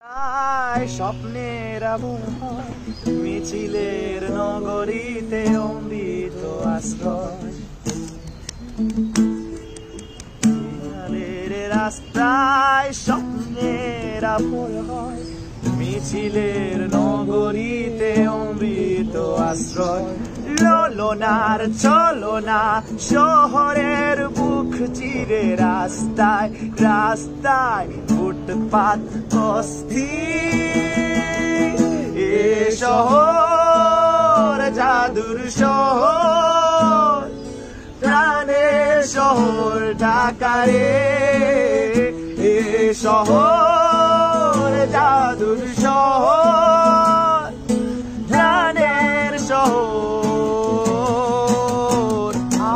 স্বপ্নের আবহাওয়া মিছিলের নগরীতে অমৃত আশ্রয় রাস্তায় স্বপ্নের আবহাওয়া মিছিলের নগরীতে অমৃত আশ্রয় ললনার চলনা শহরের বুক চিরে রাস্তায় রাস্তায় ফুটপাত অস্থির এ শহর জাদুর শহর প্রাণের শহর ঢাকা রে এ শহর জাদুর শহর প্রাণের শহর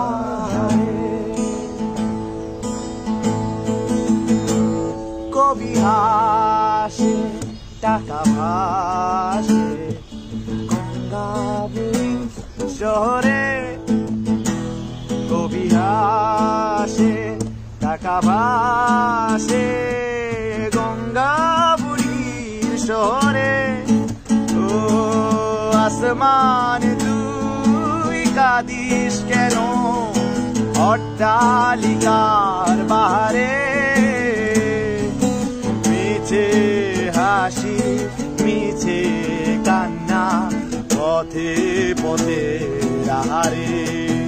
কবি হাসে টাকা ভাসে গঙ্গাবুড়ি শহরে কবি হাসে টাকা ভাসে গঙ্গাবুড়ির শহরে ও আসমান তুই কাঁদিস কেন অট্টালিকার বাহারে মিছে হাসি মিছে কান্না পথে পথে আহারে